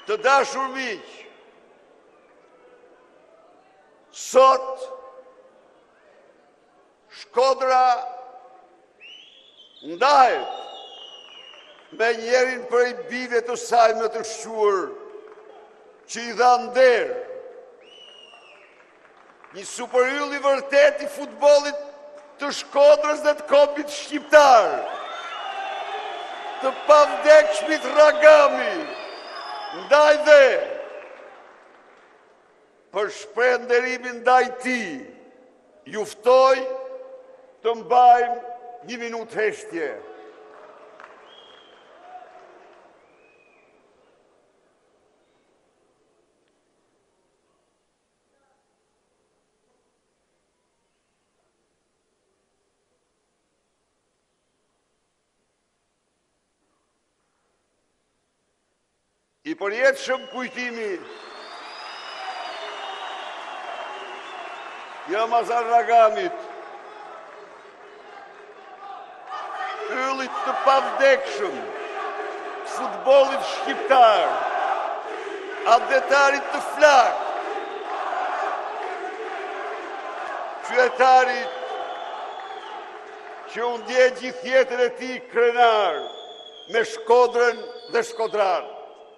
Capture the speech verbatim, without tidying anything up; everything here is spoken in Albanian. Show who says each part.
Speaker 1: Të dashur miq, sot Shkodra ndahet me njerin prej bive të saj më të shquar, që i dha nder. Një superyll i vërtet i futbollit të Shkodrës dhe të kombit shqiptar. Të pavdekshmit Ragami, ndaj dhe për shprenderimin ndaj ti, juftoj të mbajmë një minut heshtje. I përjetshëm kujtimi i Ramazan Ragamit, yllit të pavdekshëm të futbollit shqiptar, athletarit të flak, qytetarit që u ndje gjithë jetën e tij krenar me Shkodrën dhe shkodran.